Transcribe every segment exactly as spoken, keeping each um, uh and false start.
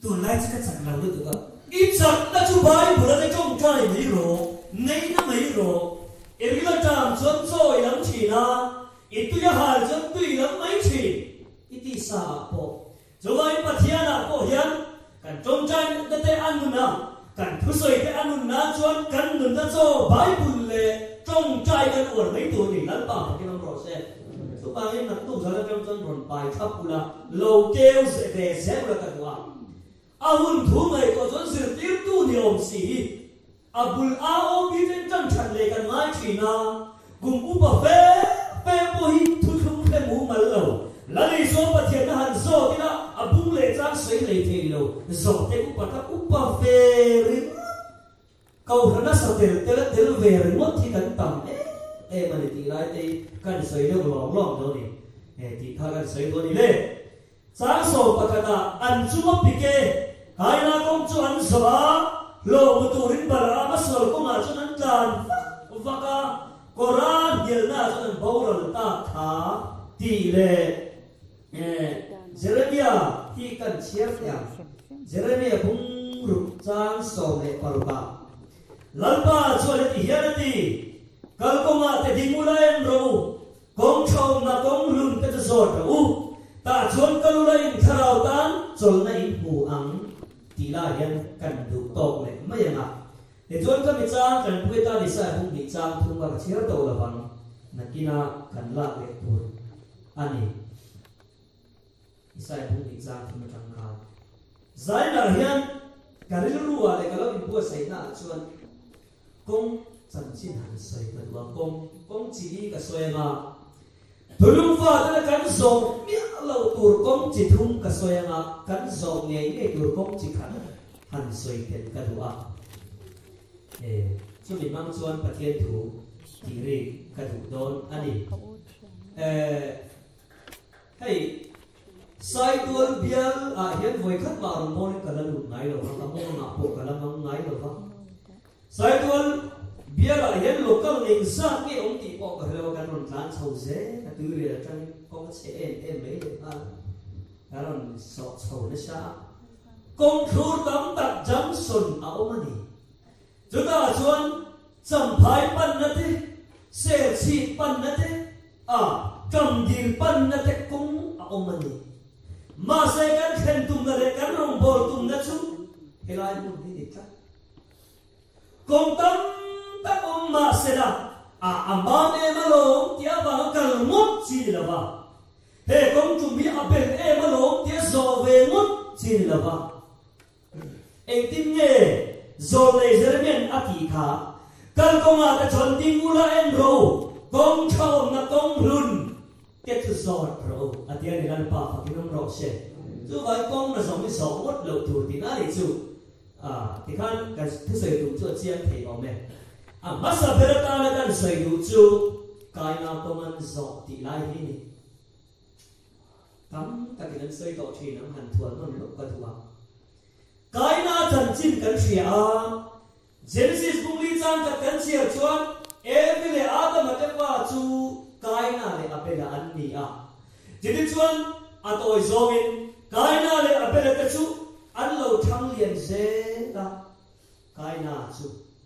ตัวไล่จะจักเราด้วยตัวอีจักนักจุบายบุรุษจงใจไม่รู้ในนั้นไม่รู้เอริลจามจนโซ่ยังชีนะอีตุยหาจนตุยยังไม่ชีอีที่สาปอจงไว้ปัทยานาปอยันกันจงใจนั่นแต่อันนู้นนะกันผู้สวยแต่อันนู้นนะจวนกันนู้นนั่นโซ่บายบุญเลยจงใจกันอวดไม่ตัวนี่นั่นป่ะที่เราบอกเสร็จสุภาพยังนักตุ้งสารพัดจนร่อนไปทับกุลาโลเกลเสเดเซลกันว่าอาหุ่นถูไม่ก็จนสื่อติดตู้นิยมสีอาบุลอาโอบีเจนจันทันเลยกันไม่ชีนากุมอุปเฟเฟปุยทุกทุกเฟมูมาเลวแล้วในโซปะเทียนหันโซที่ละอาบุเลจังสวยเลยทีเลวโซเตอุปตะอุปเฟริเขาขณะสเตลเตลเตลเวริมดที่กันต่ำเอ๊ะเอ๊ะมันตีไรตีกันสวยเรื่องหลอกล่อตัวนี้เอ๊ะที่ท่ากันสวยตัวนี้เลยสางโซปะกันอันจุมปิเกใครน่าคงจวนสบาโลมุตุรินบารามาสวลก็มาจนนั้นจานฟักกุรานเยลน่าจนบาวรลตาขาตีเลเจเรมียาที่กันเชียร์ยังเจเรมียพุ่งรุกจางโซเมปารุบาลัลปาชวลที่เฮียนตีกัลก็มาแต่ดิมูลาเอ็นรูกงชาวนักงลุนก็จะสอดรูตาชวนกัลลาอินคาราวตันจนในหูอังทีละยังกันดูตกเลยไม่ยังอ่ะเดี๋ยวจนก็มีจ้างกันพูดตาดิสัยพุ่งมีจ้างทุ่งว่าเชื่อตัวละบังนักกินากันลากเล็กตัวอันนี้ดิสัยพุ่งมีจ้างทุ่งมาจังการใจหน่าเฮียนการรู้รู้อะไรก็แล้วมีผู้ใส่หน้าชวนกงจันชินหันใส่กันว่ากงกงจีดีก็สวยมาทุลุงฟ้าแต่กันส่งเมียเราตัวกงจิทุ่งก็สวยมากันส่งเนี่ยไอ้ตัวกงจิขันหันสวยเต็มกันว่าเออช่วงนี้มั่งชวนประเทศถูทีรีกระดูกโดนอันนี้เออให้สายตัวเบียร์อ่ะเห็นไว้ขัดมาลงมองกันแล้วหลุดไหนหรอครับมองหน้าพวกกันแล้วมองไหนหรอครับสายตัวเบียร์เห็นลูกก็หนึ่งสักกี่องค์ตีปอกกันแล้วกันรอนร้านเช่าเซ่ตัวเรือจังกงเชนเอ็มเอเดอ่ะการรอนสอบเช่าเนชากงครูตั้งตัดจำสุนเอามานี่จุดอาชวนจำพายปันนั่นทีเสียชีปันนั่นทีอ่ะจำดีปันนั่นทีกงเอามานี่มาเสกันเข็นตุ้มนั่นเลยกันรองบอลตุ้มนั่นชูเฮลัยมุ่งที่ดิจ้ากงตั้งตั้งอมมาเสดาอ่ะอันบ้านเอมาลงที่อาบังกันมุดจีละบ้าเฮ้กงจุ่มมีอาเบนเอมาลงที่โซเวมุดจีละบ้าเอ็งติมเย่โซเลเซอร์เมียนอาทิขากันกงอาแต่ชนดิมูลาเอ็นโรกงชาวนักกงรุนเก็ตสอดโรอาทิตย์นี้กันป่าพักน้ำรอกเช่จู่ไว้กงน่ะสองมีสองวัดเหล่าถูกที่น่าดิจู่อ่าที่ขั้นกันที่ใส่ดูจู่เชียร์เทเอาไหมอ่ะมาสับเปลือกตาแล้วกันใส่ดูจู่กายนาก็มันสอบที่ไล่ที่นี่คำตะกี้นั้นใส่ต่อทีน้ำหันทวนมันลุกกระทัวกายนาจันจินกันเชียร์เจนซิสบุรีจังกันเชียร์ชวนเอวิเลอาดมาเจ้าว่าจู่กายนาเลยอเปร่าอันนี้อ่ะจิตชวนอัตโอยโซมินกายนาเลยอเปร่าตะจู่อันเราทั้งเลียนเซละกายนาจู่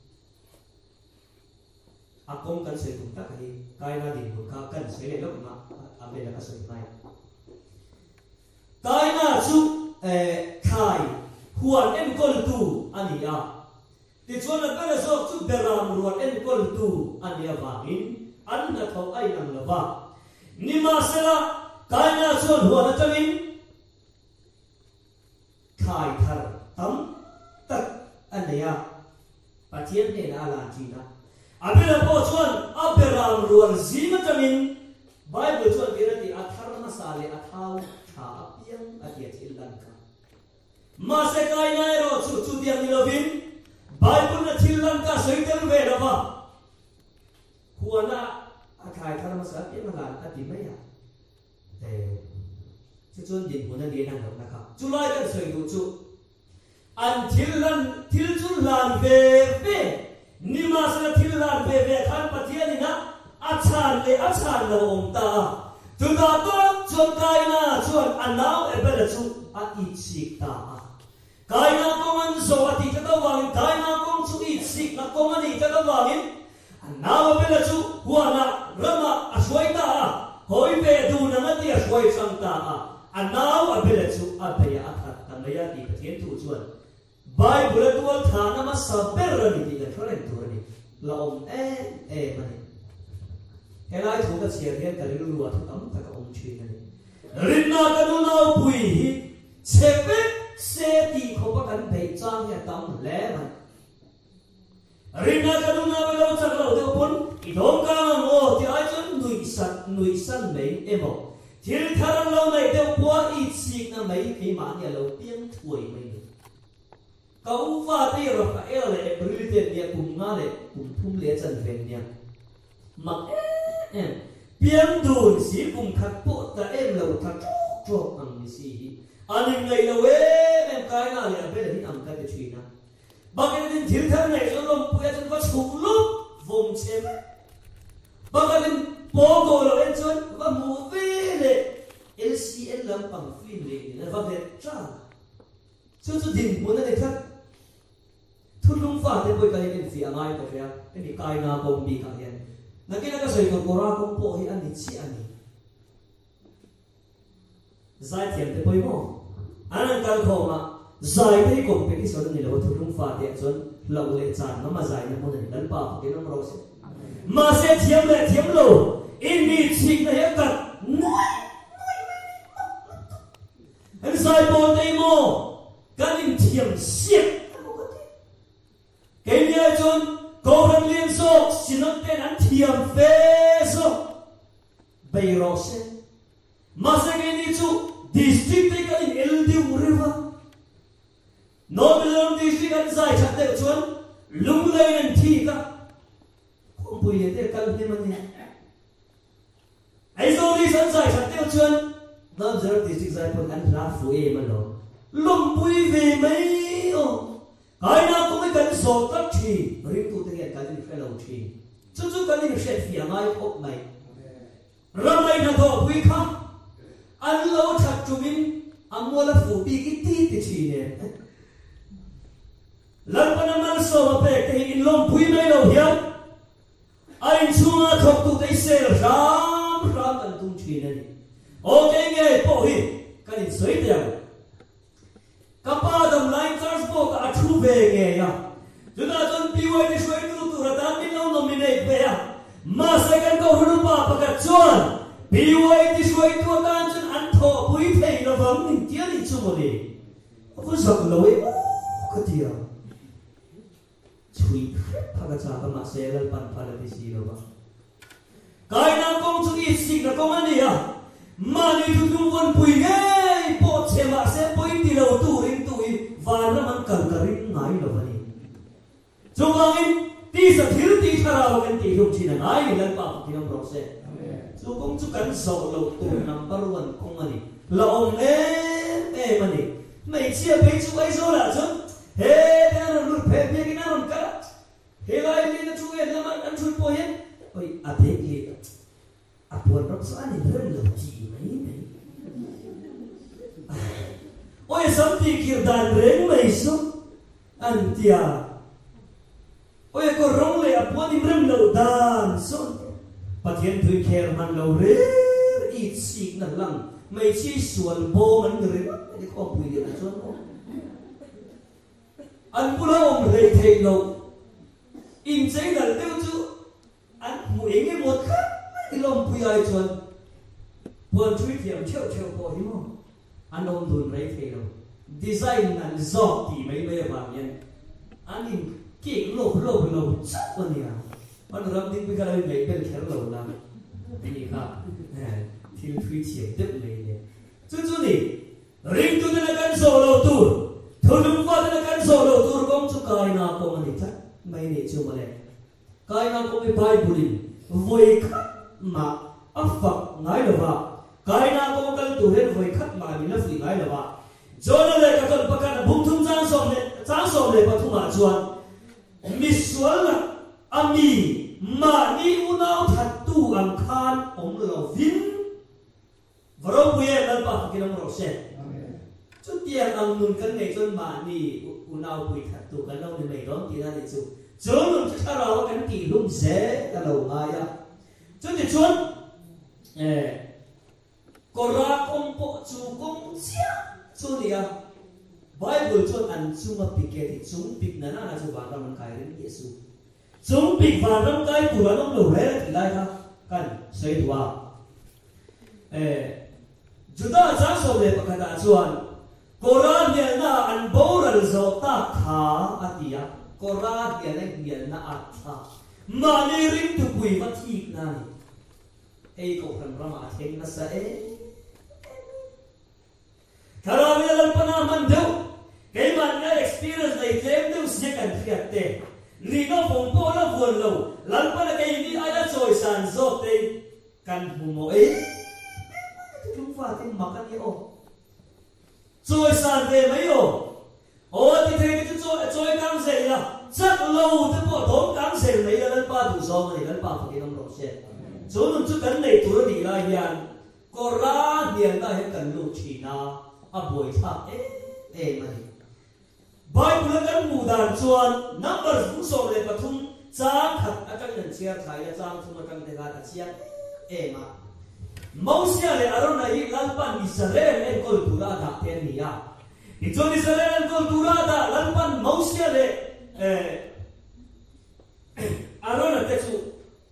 อากงกันเสียถุงตะกี้กายนาดินบุกกันเสียเลยลูกมาอเปร่าก็สวยไหมกายนาจู่เอ่อขายหัวเอ็นกอลตูอันนี้อ่ะที่ชวนนักการสอบชุดเดรามหัวเอ็นกอลตูอันนี้ว่าอินอันนั้นเขาไอ้นั่งละว่านิมาสละกายนาชวนหัวนักมินขายทาร์ตั้มตักอันนี้อ่ะปัจเจียนเนี่ยน่าลาจีนะอาเบลล์พอชวนอาเบรามรัวซีนักมินไบเบิลชวนเรื่องที่อัฐารมาสาเลอัฐาวขาเปียงอัฐยทิลลังกามาเสกายนาโรชุชุดยังนิลวินไบเบิลนัทิลลังกาสวยเต็มเวรว่าหัวหน้าอาคายทารมาสาเปียงมาลานอติไม่อ่ะแต่ชุดชวนยินหัวหน้าเดียนั่งหรอกนะครับจุลายกันสวยดูชุอันทิลลันทิลจุลานเวเวนิมาสละทิลลันเวเวขันปะเทียนี่นะอาชาเลอาชาโลอมตาจุดาตัวชวนกายนาชวนอันนาวเอเบลชุอาอิชิตา cái nào công an số thì cho tao vàng cái nào công chú ít xịt là công an thì cho tao vàng nào bên là chú hoa na rama à suy ta hỏi về đủ năng thì à suy sang ta à nào à bên là chú à bây giờ à thật ta bây giờ thì phải thiên thủ chuan Bible tual thana ma saber ra ni cái thoren tu ni la om e e mani cái này chúng ta chia riêng cái lưu loạt ấm ta ông chuyện này rinna cái nó nào bùi chế bếp xe đi không có cần phải trang nhà tắm lẽ mà rinna cái nó nào lâu chắc lâu theo bốn ít hôm cả ngô thì ai chọn nuôi sắt nuôi săn mấy em bảo thì thằng lâu này theo quá ít xịt na mấy cái mà nhà lâu tiếng tuổi mấy cậu và tay rồi phải ở lại bự tiền nhà cùng ngã lại cùng thum lẽ chân về nhà mặc em biếng đồn sĩ cùng thắt bộ ta em lâu thắt chốt bằng gì anh em này lâu em cái nào là bây giờ đi làm cái chuyện nào bác cái दिन thiếu thằng này cho nó bây giờ có sụp lúc vùng chém bác cái दिन bố cô là em chơi và mua về này lờ xê en làm bằng phim này là vâng đẹp cha cho cho đình muốn là đẹp thật thun lung pha thế bây cái cái gì anh ai có phải cái gì cái nào cũng bị cái gì na cái nào cái sợi cora cũng bỏ hi anh đi chi anh giải thiểm thế bây mo anh ăn cái khổ mà giải thế cũng bị cái số này là thun lung pha thế cho lâu lệ chán nó mà giải nó muốn là đánh bạc cái nó rồi mà sẽ thiểm lệ thiểm lâu in đi chi này hết cả nuôi anh giải bỏ đây mo cái gì thiểm xiết cái nhà chôn câu rằng liên số xin ông tên anh thiểm phê số bây rồi sẽ mà sẽ cái này chú district này cái này L D U river Northern district anh giải chắc được chôn lung lay anh thi cả không bùi hiện tại cái này mà nè ấy rồi đi sẵn giải chắc được chôn Northern district giải phân anh ra phụ em mà nó lung bùi về mấy ô cái nào cũng cần số các chi riêng tu thực hiện cái gì phải làm chi chút chút cái gì sẽ phải ngay ốc này làm này là thọ quý khác anh lâu thật chú mình anh mua là phụ bị cái tí thì chi nè lần bên anh số mà về cái in lông quý này đâu hiệp anh chung là thuộc tu cái xe ram ram cần tung chi này ok nghe bộ hi cái gì sấy tiền các bạn đồng lại charge bộ cả thu về nghe ya chúng ta chọn piu ấy đi xoay tu tu ra tan đi lâu nominate về ya mà sẽ cần câu hữu ba bậc cả chọn piu ấy đi xoay tu tan chọn ăn thọ bùi thầy nó vắng mình tiếc đi chung một đi không sợ lỗi cái gì à chui thằng cha cái mà sẽ là pan pan là gì đâu mà cái nào công chúng ít xịt là công anh đi à mà đi thu dung vốn bùi nghe bộ chế mà sẽ bùi đi đầu tu rin tu và nó mình cần cả rin ngay là vậy chúng ta in tí sợ thiếu tí thà ra cái tí không chỉ là ngay lên bảo thì không rõ sẽ chúng cũng chú cần sầu đầu tu number one không anh là ông em em anh mày chia mấy chú ấy rồi là chứ hết cái nó lụt phèn cái nào cũng cả hết lại đi nó chú em nó ăn ăn chui bồi hết ôi à thế gì à buồn nó sao anh rất là gì mấy này ôi sắm thì kiểu đàn rèn mấy số anh tia ôi có rong lệ à buồn đi rèn lâu đàn số bắt hiện tuổi khéo man lâu rèn ít xịt nè lăng mấy chi xuân bồ man rèn cái con bùi điện là số anh bùa ông rèn thầy lâu im chế là tiêu chú anh mũi nghe một khắc cái lông bùi ai chuồn buồn chui thiểm chiều chiều bỏ đi không anh ôm đùn đấy thì đâu design anh dọc thì mấy bây vàng nhân anh nhìn kỹ lộp lộp lộp chắc luôn nhỉ anh làm đi bây giờ mấy bên khéo lộp làm gì khác thì chui thiểm tiếp mấy này chú chú đi riêng tôi là căn sổ lầu tour thôi đúng qua là căn sổ lầu tour công chú cái nào cũng anh chắc mấy này chưa mà này cái nào cũng bị bay bùi vui khắc mà ấp phật ngay là vào cái nào cũng cần tu hết với khắc mà mình nó phải ngay là vào cho nên là các con bắt đầu bung thung trang sòng này trang sòng này bắt thung mà chuan misual là ami mà ni unau thật tu ang khan ông là vin và rồi bây giờ là bắt cái nó rồi sẽ chút tiền ông nun cân này chôn mà nì u nào quỳ thật tụ cân đâu thì mày đón tiền ra để chụp chốn nun chút thao đó cân kỳ lung dễ ta đầu mai à chút thì chốn Korah công bộ chủ công chia chốn đi à Bible chốn ăn chung mà bị kẹt thì chúng bị nana là chụp vào trong cái đến Giêsu chúng bị vào trong cái của nó nó rẻ thì lại ha kan xây đùa chúng ta chắc số để bắt đầu chuan Korah hiện na ăn bầu ra rồi ta thà atia Korah hiện nay hiện na ăn thà mà đi ring tu quỳ mà thi này ấy có phần ra mà thêm nó sẽ thà ra bây giờ pana mình đâu cái mà cái experience này thêm đâu sẽ cần thiệt tệ ni nó phong po nó buồn lâu lần pana cái gì ai đã rồi sản xuất tệ cần hùng mộ ấy chúng ta thì mặc cái gì ô rồi sản về mấy ô ô thì thế cái rồi rồi căng dậy là chắc lâu thì bộ đốn căng dậy mấy là lần ba đủ số này lần ba phải cái năm đầu xe số lần trước cần này tuổi đi là hiện Korah hiện tại hiện cần lục chỉ na à buổi tháp ê ê mà Bible cần mù đàn chuan number cũng số này bắt thung trang thật ở trong nhận chia thái là trang thung ở trong thế gạt chia ê mà Moses le Aaron này lần ban Israel en kultura da tên nia. Di John Israel en kultura da lần ban Moses le Aaron là cái chú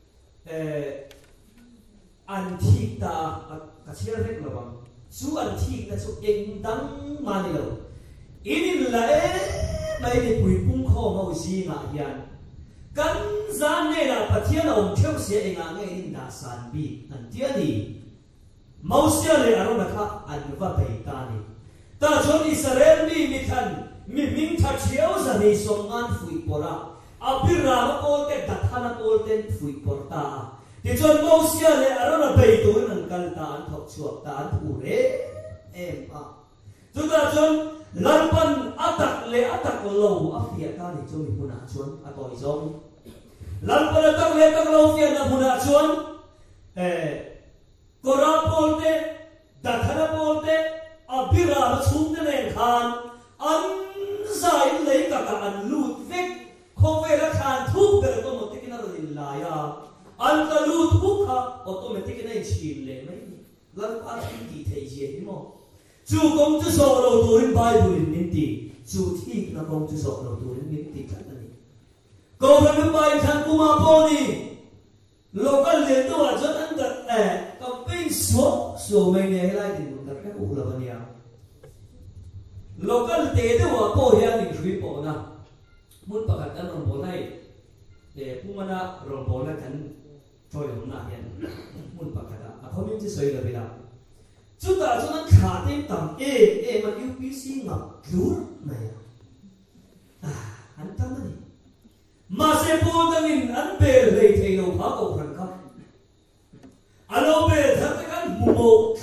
Antika cái gì đấy là bằng chú Antika chú em đăng mani lo. Ini là mấy cái quỷ bung kho Moses mà hiện. Căn gian này là phát hiện ông theo sẽ anh ang ngay in đã san bi anh tiếc đi. Moses le Aaron là khác anh và bầy ta này. Ta chọn Israel mi mi thân mi minh thật chiếu ra này song an phui pora. Abirama kolte dathana kolte phui porta. Thì chọn Moses le Aaron là bầy tuổi nâng cal ta anh thọc chuộc ta anh thủ rễ em à. Chúng ta chọn lần ban atak le atak lâu áp phía ta này cho mình muốn ăn chuan à tội giống. Lần ban atak le atak lâu phía na muốn ăn chuan. Korah bolte, Dathana bolte, Abirama chung ne khan, an zai lấy cả cả an lut vek, không về ra khan thuốc về automatic na rồi lại à, an cả lut thuốc ha automatic na chìm lệ mấy, lần ăn đi thấy gì thế mà, chú công chú sổ đầu tuổi Bible nín tì, chú thi là công chú sổ đầu tuổi nín tì cả này, câu nói với bài thằng kuma poni, local liên tục là rất ấn tượng này. Pin số số mấy ngày lại thì một cái u là bao nhiêu? Local tế đó là bao nhiêu thì quý bộ na, muốn bắt cái rồng bộ này để cũng mà na rồng bộ này cần cho được na hiện, muốn bắt cái đó, à không biết chỉ soi là bây giờ, chúng ta cho nó khá thêm tầm e e mà u pê xê ngập cứu này, à anh ta này, mà sẽ bộ đang in anh bè lấy thấy đâu phá cầu thành không? Alo be thật kan mumok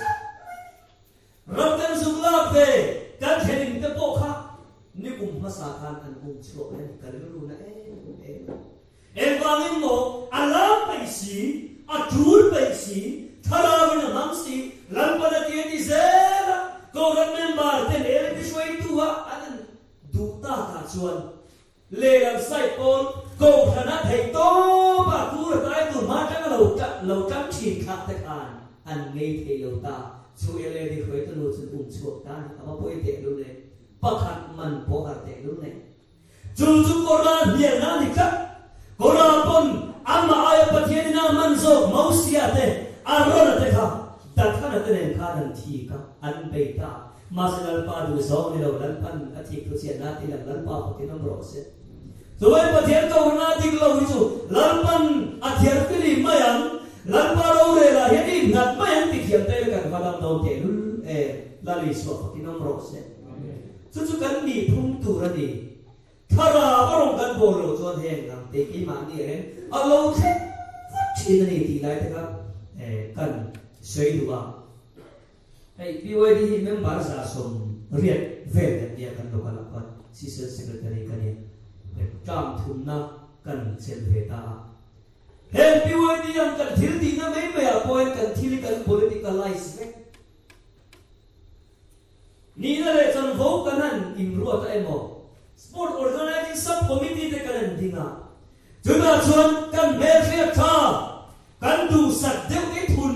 Raktan sungla be kan hening te po kha ni kum masa kan an kum chlo ne kan lu na e e wangin mo alam pai si atur pai si thara na nam si lan pa ti ti zera ko ran member te le ti shoi tu ha an du ta ka chuan le lam sai pon ko thana thei to ba ku ra tai tu ma ta lo ta lo ta chi kha te kan an ngei thei lo ta chu ele di khoi tu lu chu um chuak ta ni ama poi te lu ne pakhat man po har te lu ne chu chu ko ra hian na ni ka ko ra pon ama aya pathian na man zo mausia te arona te kha ta thana te ne kha dan thi ka an be ta ma sanal pa du zo ni lo lan pan athi tu sia na ti lan lan pa ko ti nam ro se rồi bắt thiệt câu na tiếng lâu đi chú, lần ban à thiệt cái gì mà ăn, lần ban lâu rồi là hiện đi ngặt mà ăn thì thiệt đây là cả vào đầu thể luôn, là lý số cái năm rồi sẽ, chú chú cần đi phun tu ra đi, thà ra có lòng cần bổ lỗ cho thèn làm để cái mảng đi ấy, à lâu thế, chỉ là đi thì lại thế các, cần xây đủ vào, hay vì vậy thì mình bảo ra sum riết về để cần đồ cần làm assistant secretary cái này. Cảm thùng na cần xem về ta. Hết biểu đi em cần thiếu gì nó mấy mẹ point cần thiếu cần political life. ni na le chan vo kanan imruat emo sport organizing subcommittee te kanan dinga chuna chuan kan mer ria tha kan du sak deu ke thun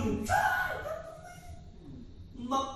mak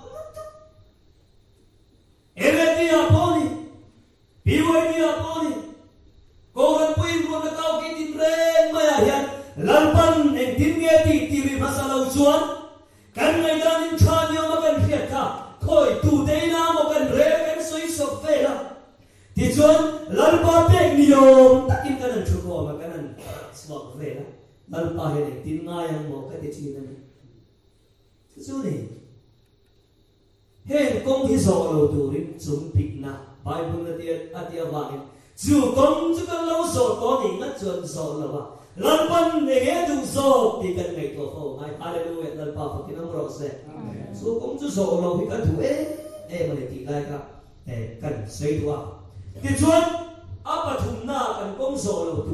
ereti aponi piwai aponi ko kan puin ko na kau ki tin reng maya hian lalpan en tin nge ti ti ri masalo chuan kan ngai dan in than yo ma kan ria tha khoi tu te na mo kan re kan soi sok fe la ti chuan lalpa pek niom takin kan chu ko ma kan swak ve la lalpa he ne tin nga yang mo ka ti chi na ni chu ni hen kong hi so lo tu rin chung pik na bible na ti atia wa ni chu kong chu kan lo so to ni na chuan so lo wa lalpan ne ge du so ti kan ngai to ho ai hallelujah lalpa pa ki nam ro se so kong chu so lo hi kan tu e e ma le ti lai ka e kan sei tu wa ti chuan apa thum na kan kong so lo tu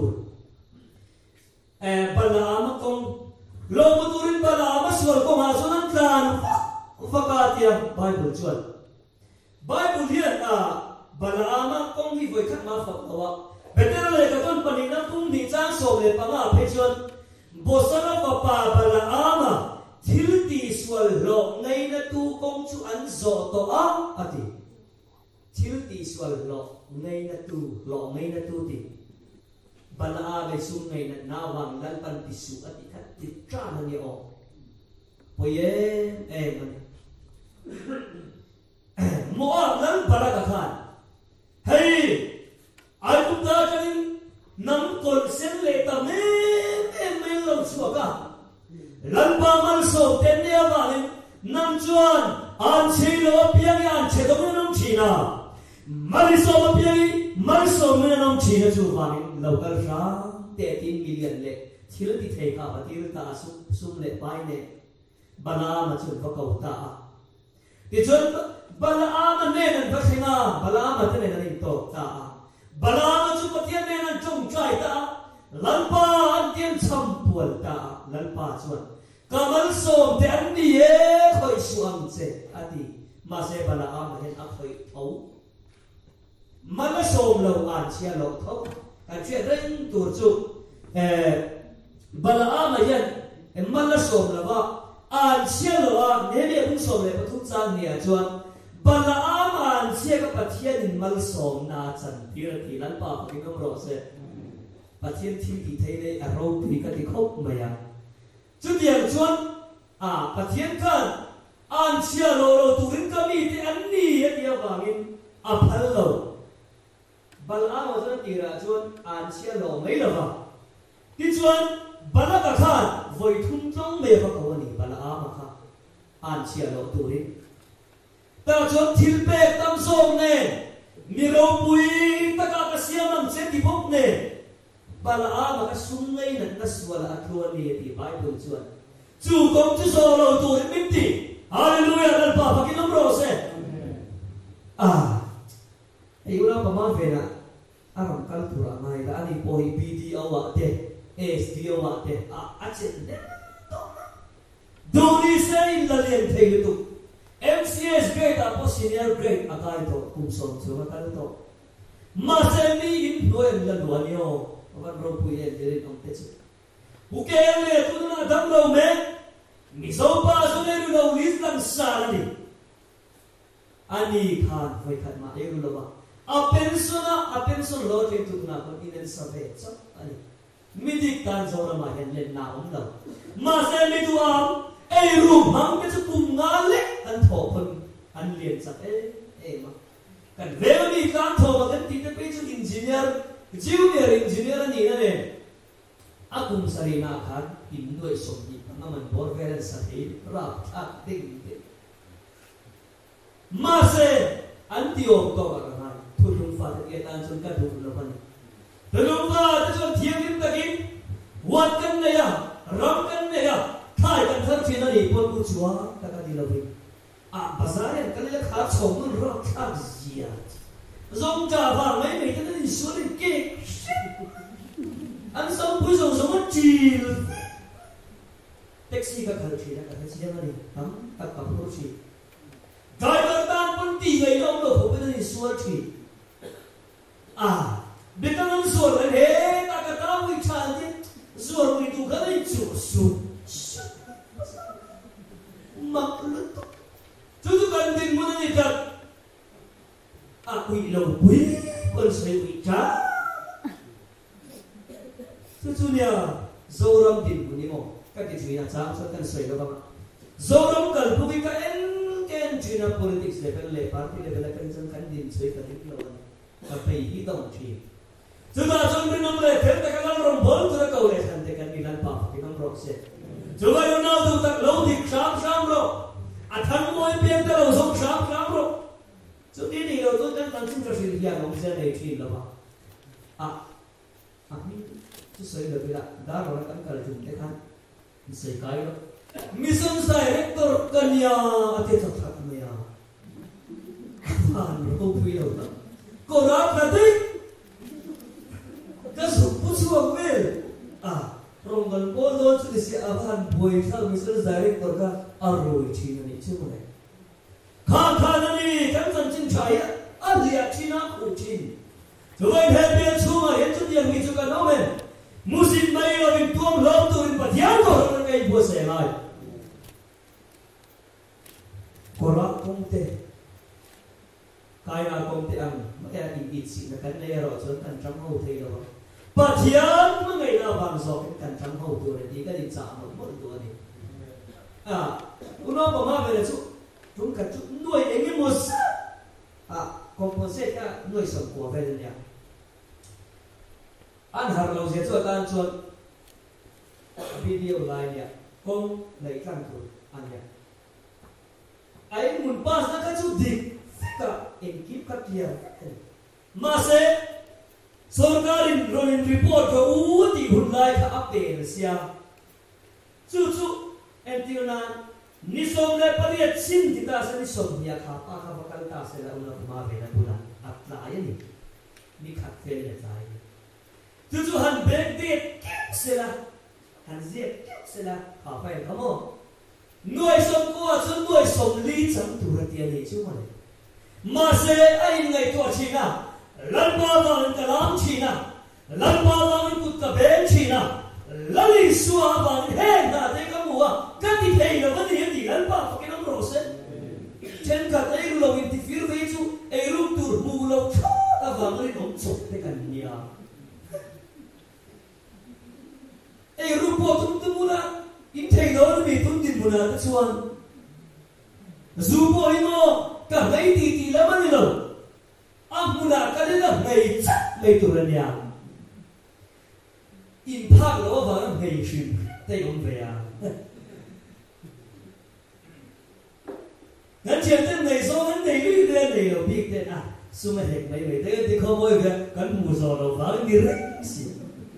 e bala ma kong lo ma tu rin bala ma swal ko ma so nan tlan Ufakatia Bible chuan Bible hian a Balaama kong hi voi khat ma phak lawa betel le ka ton pani na tung ni chang so le panga phe chuan bosara pa pa Balaama thil ti swal lo ngai na tu kong chu an zo to a ati thil ti swal lo ngai na tu lo ngai na tu ti Balaama sum ngai na nawang lan pan ti su ati khat ti tra na ni o poye e man Moab nan baraka khan hey ai cũng ta cho nên nắm cột sen lệ ta mê mê mê lâu chùa cả lần ba man sầu tên nè vào lên năm chuan an chi lo piang an che đâu năm chi na mari sầu mà piang mari sầu mà năm chi na chùa vào lên lâu cả ra tệ tin million lệ thiếu thì thề cả và thiếu ta sum sum lệ bay nè bala mà chùa vào cầu ta thì chuan Balaam nên là bất hình à Balaam thế này là hình tổ ta Balaam chúng có thiên nên là trông trai ta lần ba anh tiên chăm buồn ta lần ba chuan cầm ăn sôm thì anh đi hết khỏi xuống sẽ ati mà sẽ Balaam hiện áp khỏi thấu mà nó sôm lâu ăn chia lâu thấu cái chuyện đấy tổ chức Balaam hiện mà nó sôm là vợ ăn chia lâu ăn nếu như cũng sôm lại có thuốc trang nè chuan Balaam an chia ka pathian in mal som na chan pir ti lan pa ki nom ro se pathian thi ti thei le a ro pi ka ti khop maya chu diam chuan a pathian kan an chia lo lo tu rin ka mi ti an ni ya dia wangin a phal lo Balaam wa zan ti ra chuan an chia lo mai lo ba ti chuan Balaka khan voi thum tong me ka ko ni Balaam kha an chia lo tu rin ta chuan thil pek tam song ne mi ro pui ta ka ka siam ang che ti bok ne Balaam ka sum ngai na na swala athua ni ti Bible chuan chu kong chu so lo tu min ti hallelujah dal pa pa ki nam ro se ah ai ula pa ma ve na aram kal pura mai la ani poi B D awa te S D awa te a a chen ne do ni sei la len thei tu M C S grade apo senior grade akai to kum som chu ma kan to ma se mi in no en la lo ni o van ro pu ye dire kom te chu bu ke le tu na dam lo me mi so pa so le lu lo lis lam sa la ni ani khan voi khat ma e lu lo ba a pension a pension lo te tu na ko in sa ve so ani mi dik tan zo ra ma hen len na om lo ma se mi tu am ei rum hang ke chu kum nga le an tho phun an lien sak e e ma kan ve mi kan tho ma kan ti te pe chu engineer junior engineer ani na le akum sari na khan in noi som ni ma man bor ve ran sa thei ra tha ding de ma se an ti om to ka na thu lung fa te tan chun ka du lo ban thu lung fa te chu thiam kin takin wat kan ne ya ram kan ne ya thai kan thar chin ani pon ku chuwa ta ka di lo vi a bazar kan le kha chom nun ro kha zia zong cha ba mai mai ta ni su ni ke an sam pu zong zong chi taxi ka khar chi na ka chi na ni ham ta ka pro chi driver tan pun ti đi ngày đâu đâu không biết là xua chỉ à biết tao ăn xua rồi thế ta cái tao bị chán chứ xua rồi tụ cái này xua xua mặc luôn chú chú cần tình muốn gì thật à quỷ lâu quỷ còn sẽ quỷ trả chú chú nè dâu râm tình của nhau các cái chuyện là sao sao cần soi đâu không dâu râm cần cũng bị cái em cái em chuyện là politics level level party level là cần dân cần din soi cần đi lâu và phải đi đâu chuyện chúng ta trong cái năm này thêm cái năm rồng bốn chúng ta cầu lệ thành cái cái năm pháp cái năm rồng sẽ chúng ta yêu nhau chúng ta lâu thì sáng sáng rồi à thằng mỗi bên ta lâu sống sáng sáng rồi chúng đi đi đâu tôi đang tăng sinh cho sự hiện ông sẽ này chuyện là bao à à mình chú soi được cái đã rồi đang cần dùng cái khăn soi cái đó mission director kanya ate thak me ya han ko pui lo ta ko ra prati ka su pu su vel à rong gal ko do chu si avan boy thal mission director ka aroi chi ni chu ne kha kha ni kan san chin chai a lia china ku chin chu vai he pe chu ma he chu diam mi chu ka no me musin mai lo in tuam lo tu in pathian ko ro kai bo se lai korak komte kaya komte ang makaya ibitsi na kanlero so kan tramho thei lo pathian mangai na bang so kan tramho tu re di ka din sa mo mo tu ni à uno pa ma về chu chúng cả chút nuôi em một à composite ka nuôi sống của về nha anh har lo je cho tan chuan video lại nha không lấy căn tu anh nha ai muốn pass na cái chút dik ka in keep ka clear mà sẽ सरकाrin roin report ka u ti hun lai ka update sia chu chu entiona nisom le pariat sin ti ta se nisom ya kha pa ka bakal ta se la una ma ve na pula atla ya ni ni khat fel le tai chu chu han back date se la han zia se la ha fa ka mo nuôi sống qua chân nuôi sống lý chẳng đủ là tiền để chứ mà này mà sẽ ai ngày tuổi chỉ na lần ba vàng cả lắm chỉ na lần ba vàng cút cả bên chỉ na lần đi xua vàng hết là thế các mùa các thì thầy là vấn đề gì lần ba cái nông rồi sẽ trên cả đây lúc mình thì phía về chú ai lúc tuổi mù lâu ta vàng lên nông sụp thế cần gì à ai lúc bộ chúng tôi muốn là in thầy đó vì tôi tin một là cái chuan dù bộ ấy mà cả mấy tỷ tỷ lắm anh rồi anh muốn là cái đấy là ngày chắc ngày tuổi là nhà in phát đó vào là ngày chuyện đây không về à ngắn chuyện tên ngày sau ngắn ngày đi lên này là biết tên à số mấy thằng mấy mấy thế thì không bao giờ cắn mù giò đầu vào đi rách xịn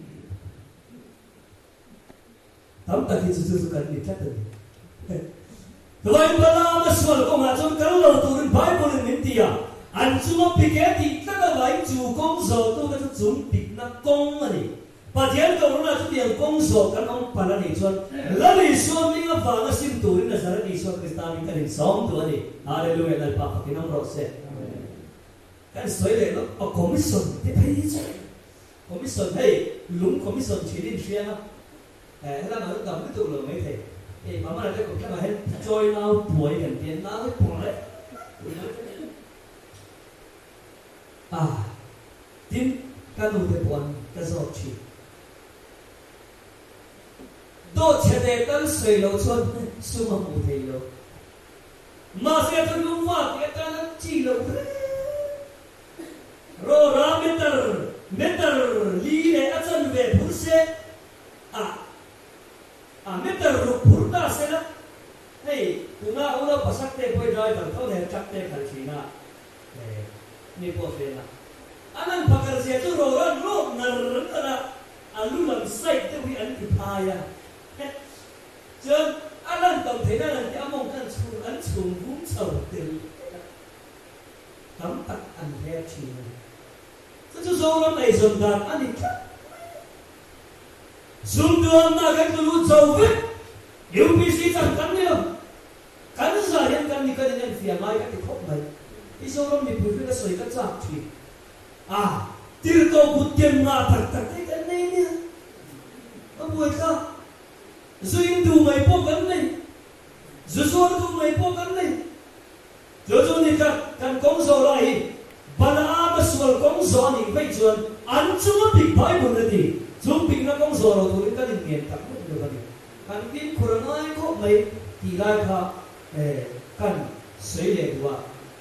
tấm ta khi sự sự cần đi chắc được vậy mà là mà sửa công hạ trong cái lâu tu đến phải bộ lên miền tây à anh chú mà bị cái thì tất cả vậy chủ công giờ tu cái chúng bị nó công mà đi và thiệt công nó là chút tiền công giờ cái ông phải là đi xuân là đi xuân đi ngập vào nó xin tu đến là sao đi xuân cái ta mình cái đi sống tu đi hallelujah là bảo cái năm rồi sẽ cái soi này nó có commission thế thấy chứ commission hey lúng commission chỉ đến riêng á thế là nó cầm cái tụ lượng mấy thầy thì mà mà cái cũng cái mà hết trôi nào tuổi gần tiền nào hết tuổi đấy à tin cái nụ thế buồn cái giọt chỉ đôi chân để cái sợi lâu xuân xung mà mù thầy lâu mà sẽ tôi cũng phát cái cái nó chỉ lâu rồi ra meter meter lý này ở chân về phun xe à à meter rụp phun ta xe đó hey tụi nó ông đâu passak te poi driver thâu này chắc te khẩn chỉ na ni po fe na anh pakar sia tu rồi anh rốt nở nở anh lu làm say te wi anh kịp ai à chứ anh anh tổng thấy là cái mong anh xuống anh xuống cũng sầu tiền tấm tắc anh theo chỉ này chứ số nó này dần dần anh đi xuống đường là cái tôi luôn sầu vết u pê xê chẳng cắn nhiều cắn ra hiện cắn đi cái này phiền mai cái thì khóc mày cái số đó mình phải cái sợi cái chạm thủy à tiêu cầu bút tiền mà thật thật cái cái này nè nó buổi ka duyên tu mày po cái này duyên tu mày po cái này rồi rồi này cái cái công số lại bạn à cái số công số này phải chuẩn anh chúng nó bị phải buồn rồi đi chúng bị nó công số rồi tôi cái này nghiền thật được cái này anh biết corona có mấy thì lại cả cái水嚟嘅話，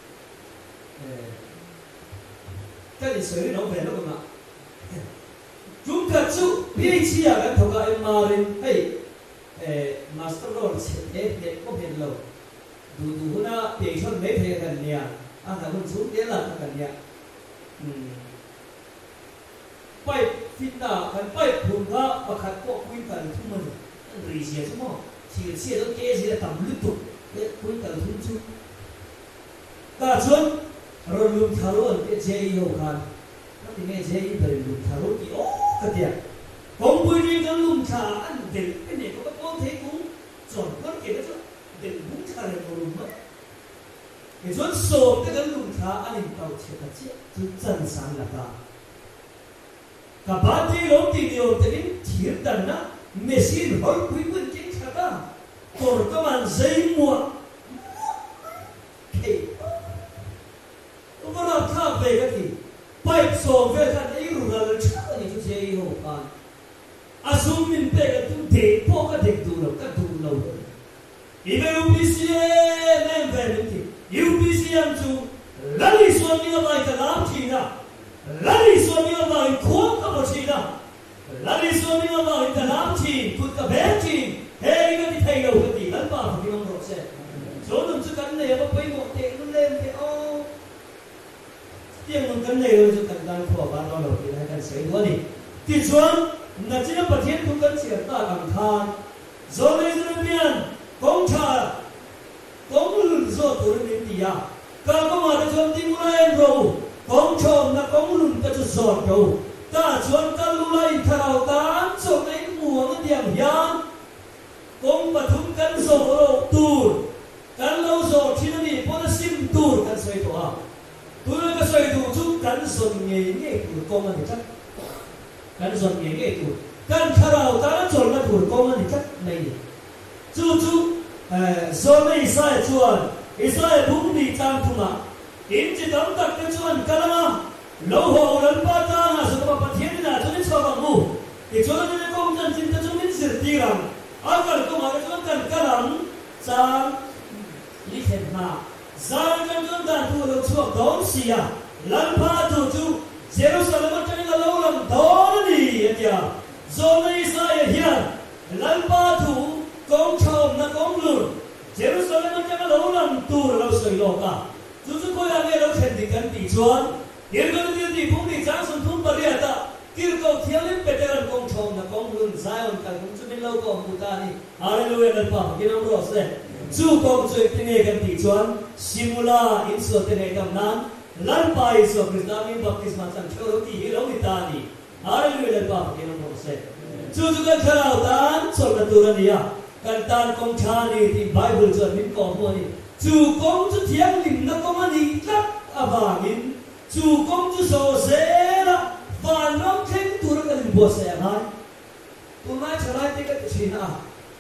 誒，跟住水攞平咯咁啊。咁佢就呢次啊，咁同個阿媽咧，係誒 master 攞錢誒誒嗰邊路，ดูดู那別出沒平กันเนี่ย啊，但係佢出啲啦กันเนี่ยอืมไปฟิตน่ะกันไปพุ่งก็ประคัดก็คุยกันทุกมันรีเสียใช่ไหมเสียเสียต้องเกษียต่ำลึกตุกคุยกันทุกชุดแต่ชวนเราลุมทารุณเจย์โยกันนั่นที่แม่เจย์เป็นลุมทารุณที่โอ้กันเดียผมพูดเรื่องลุมทาอันเด็กเป็นเด็กก็ต้องเทกุ้งจนก็เกิดก็เด็กลุมทาเลยลุมมั้งไอ้ชวนโซ่ก็ลุมทาอันนี้เต่าเชื่อกันเชื่อจุดจันทร์สันละกันกับบ้านที่เราตีเดียวแต่นี่เทียบกันนะเมสซี่เราคุยกันจริงชัดอ่ะตัวก็มันใจมัวเฮ้ยตัวเราข้ามไปกันทีไปส่งไปกันไอ้รู้เราเชื่อนี่ทุกอย่างอยู่กันอาสุมินไปกันทุกเด็กพวกกันเด็กดูเรากันดูเราอีเมลพีซีแม่งเป็นที่ยูพีซีอันจูลัลิส่วนนี้อะไรกันน้ำทีนะลัลิส่วนนี้อะไรควงกับชีนะลัลิส่วนนี้อะไรกันน้ำทีคุดกับแบงทีเฮ้ยกันที่ไทยเรากันที่นั่นป่ะที่น้องบอกเสร็จส่วนนั้นจะกันเนี่ยว่าไปหมดเด็กนั่นเล่นที่เอาเที่ยงมันกันเนี่ยเราจะกันการขวบบ้านเราเราที่ไหนกันเสียด้วยนี่ที่ส่วนนั่นจะประเทศทุกกันเสียตาอังคารส่วนในส่วนนี้กองชาติกองลุ่นโซ่ตัวนี้ที่ยาการก็มาในส่วนที่มุลายเรากองชมนักกองลุ่นก็จะสอดเราถ้าส่วนการลุไลทาราวการส่งในหมู่มันอย่างยานกองปฐุมกันโซ่เราตูดกันเราโซ่ที่นั่นนี่พอจะซิมตูดกันสวยตัวตูดก็สวยตัวทุกกันส่วนเงี้ยเงี้ยตูดกองมันจัดกันส่วนเงี้ยเงี้ยตูดกันทาราวการส่วนกันตูดกองมันจัดไม่จู่จู่เอ่อส่วนไม่ใช่ชวนอิสราเอลพุ่งดีจังทุมาอินจิตตั้งแต่ชวนกันละโลหัวรันปาตานะสุดท้ายประเทศน่ะจุดนี้ชาวบ้านมูที่ชวนนั้นก็มันจินตจุดนี้สิทธิรังอาการก็มาชวนกันกันลังจางลิขิตมาจางกันจนด่านตัวเราชวนดอนเสียลันพาตัวจูเยรูซาเล็มจะนี่ก็เราลังดอนนี่เดียโซนอิสราเอลเฮียลันพาตัวกองชาวนักกองลุนเยรูซาเล็มจะนี่เราลังตัวเราสวยโลกาจู่จู่ก็ยังไงเราเห็นดีกันตีชวนเดี๋ยวก็เดี๋ยวที่พุ่งที่จ้างสุนทรบริษัทกิรก็เที่ยวเล่นเป็นเรื่องกองชาวนักกองลุนสายวันกันผมจะไม่เล่าก็พูดได้นี่อะไรรู้เรื่องป่ะกินน้ำร้อนเสร็จจู่กองช่วยที่นี่กันตีชวนซิมูลาอินสุดที่นี่กำนันลันไปสุดคริสต์มีบัพติศมาสังเกตที่เราอิตาลีอะไรรู้เรื่องป่ะกินน้ำร้อนเสร็จจู่จู่กันขราวตันส่วนตัวนี้กันตันกองชาลีที่ไบเบิลจะมีกองพวกนี้จู่กองจะเที่ยงลิมนักกองมันอีกลับอาบากินจู่กองจะโซเซละฟันน้องเข่งตัวกันบัวเสียหายตัวนั้นชนะที่กันชินะ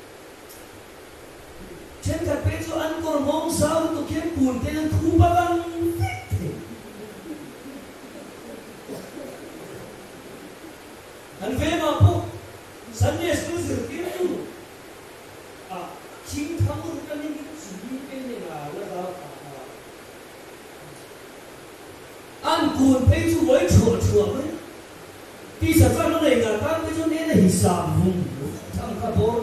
เช่นกับเป็นส่วนก่อนมองสาวตัวเข้มปุ่นที่นั่นคู่บ้านอันเวมาปุ๊บสัญญาสุดสุดที่นู่นอ่ะชิงทำรูปกันนี่สุดยิ่งเป็นยังไงล่ะอันกูนไปจู่ไว้ชัวร์ชัวร์เลยที่สัตว์ฟังอะไรกันบ้างไปจู่เนี่ยหิสามหุ่นทำข้าวโพด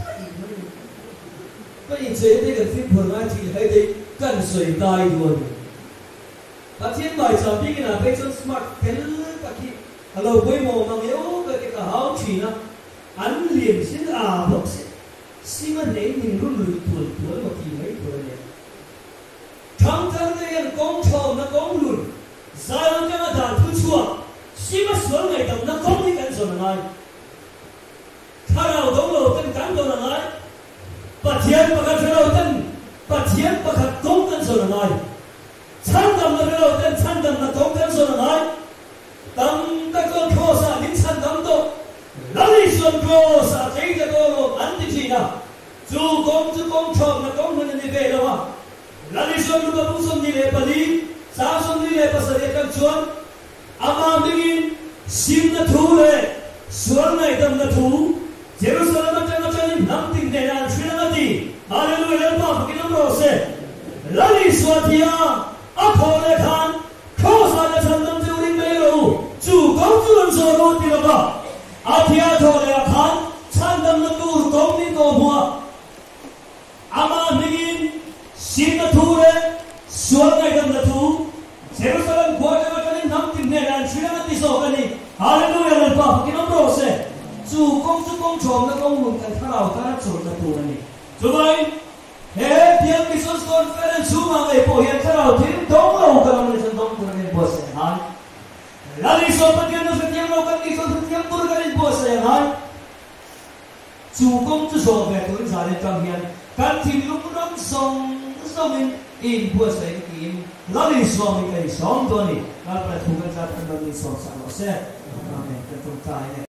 ก็ยิ่งเจอได้กันฟิล์มผลงานที่ให้ได้กันสวยได้ด้วยประเทศใหม่สามปีกันนะไปจู่สมาร์ทเทลตะกี้ฮัลโหลไปมองมังเยอะก็จะหาชีนะอันเลี้ยงสิ่งอาบอกสิสิ่งมันไหนหนึ่งรุ่นรุ่นตัวตัวมาที่ไหนตัวเนี่ยทั้งทั้งเรื่องกองชาวนักกองรุ่นสายวันจะมาด่านผู้ชั่วสิ่งมันสวยไงแต่นักกองที่กันส่วนไหนถ้าเราต้องเราเป็นการตัวไหนปะเทียนประกันเราเป็นปะเทียนประกันกองกันส่วนไหน 찬 담나로 된 찬 담나 동탄소는 아이 담다건 교사 민찬 담도 라리선 교사 제이자도로 만드시나 주 공주 공청나 공문은 이베라와 라리선 누가 무슨 일에 빠리 사선 일에 빠서리 깡추안 아마 begin 심나 투레 수원나이 담나 투 제루살렘 장가장님 남띵 내난 출랑하디 할렐루야 바뀌는 로세 라리스와티야 아포레 칸 교사의 산남제 우린 매로 주 공주는 서로 뛰어가 아티아 토레아 칸 산남는 또 공민 거부아 아마 begin 심나 투레 수원나이 담나 투 제루살렘 고아장가장님 남띵 내난 출랑하디 소가니 할렐루야 바뀌는 로세 주 공주 공청의 공문간 타라오타라 졸다도니 주바이 해 비앙 미소스 컨퍼런스 수망의 보현 타라오팀 동로 가는 전동 부르는 보세 한 라리소 파견의 서티앙로 간기 서티앙 부르는 보세 한주 공주 소배 돈 사례 장현 간팀 룸룸 송 송인 인 보세 인 라리소 미카이 송도니 나라 두가 잡는 이 소사로세 아멘 그럼 타이